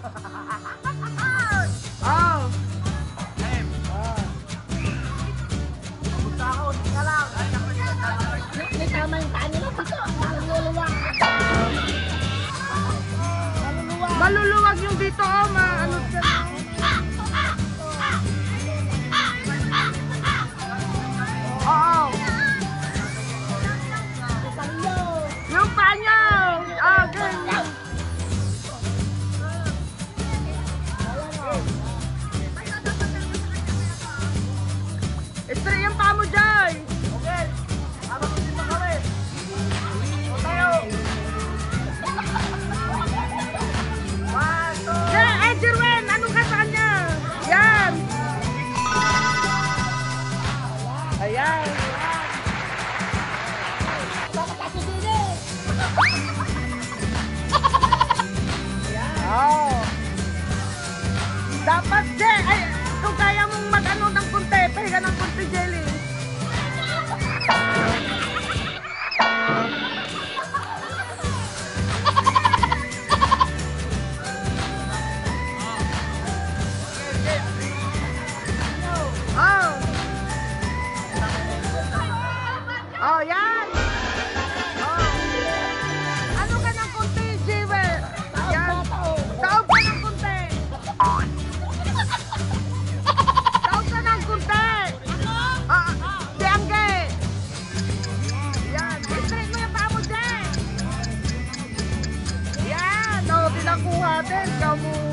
Oh. May tama yung paa nila dito. Maluluwag. Maluluwag yung dito, oh. Ano siya? Oo. Yung paa niyo. Okay. Straight yung paa mo, Joy. Okay. Habang hindi pa kami. O tayo. One, two. Yeah, Jerwen, anong ka sa kanya? Yan. Ayan. Oh. Dapat, Je, ay, kung kaya mong mag-ano ng kunti, pahiga ng kunti, Jelly. Oh. Oh, yan. Oh. Ano ka ng kunti, Jewel? Yan. Taob ka ng kunti. Taob ka ng kunti. Si Angge. Yan. I-straight mo yung paa mo, Jen. Yan. Oh, pinakuha din. Ikaw mo.